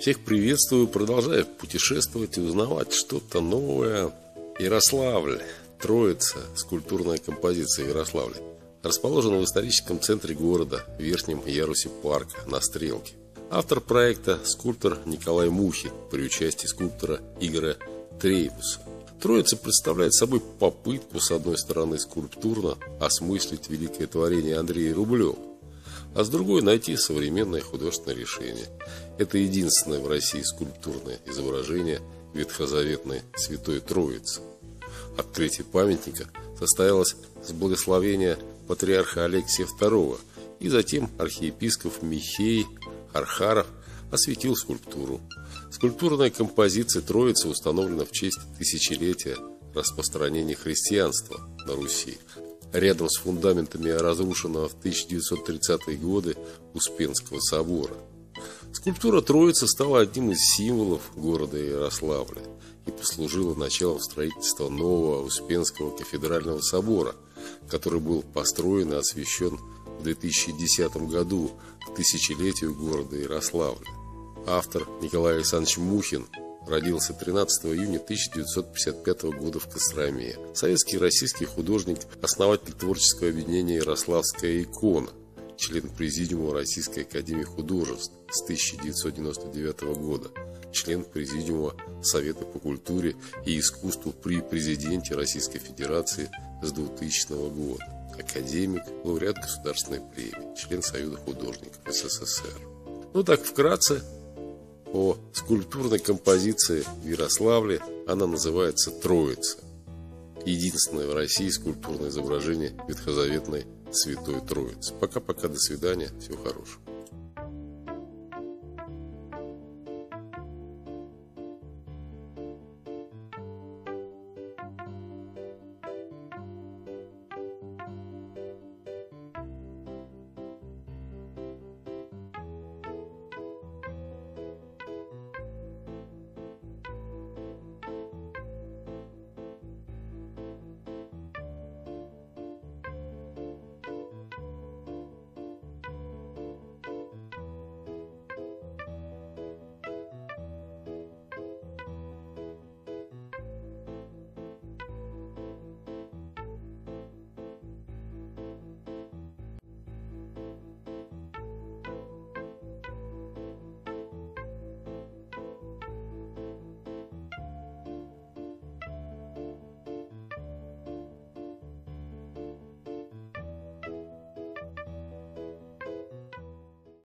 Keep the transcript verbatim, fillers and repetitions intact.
Всех приветствую, продолжаю путешествовать и узнавать что-то новое. Ярославль, Троица, скульптурная композиция Ярославля. Расположена в историческом центре города, в верхнем ярусе парка, на Стрелке. Автор проекта – скульптор Николай Мухин при участии скульптора Игоря Трейбуса. Троица представляет собой попытку, с одной стороны, скульптурно осмыслить великое творение Андрея Рублева, а с другой найти современное художественное решение. Это единственное в России скульптурное изображение ветхозаветной Святой Троицы. Открытие памятника состоялось с благословения патриарха Алексия второго, и затем архиепископ Михей Архаров осветил скульптуру. Скульптурная композиция Троицы установлена в честь тысячелетия распространения христианства на Руси, рядом с фундаментами разрушенного в тысяча девятьсот тридцатые годы Успенского собора. Скульптура Троицы стала одним из символов города Ярославля и послужила началом строительства нового Успенского кафедрального собора, который был построен и освящен в две тысячи десятом году к тысячелетию города Ярославля. Автор Николай Александрович Мухин родился тринадцатого июня тысяча девятьсот пятьдесят пятого года в Костроме. Советский и российский художник, основатель творческого объединения «Ярославская икона», член Президиума Российской академии художеств с тысяча девятьсот девяносто девятого года, член Президиума Совета по культуре и искусству при президенте Российской Федерации с двухтысячного года, академик, лауреат Государственной премии, член Союза художников СССР. Ну так вкратце о скульптурной композиции в Ярославле. Она называется «Троица». Единственное в России скульптурное изображение ветхозаветной Святой Троицы. Пока-пока, до свидания, всего хорошего.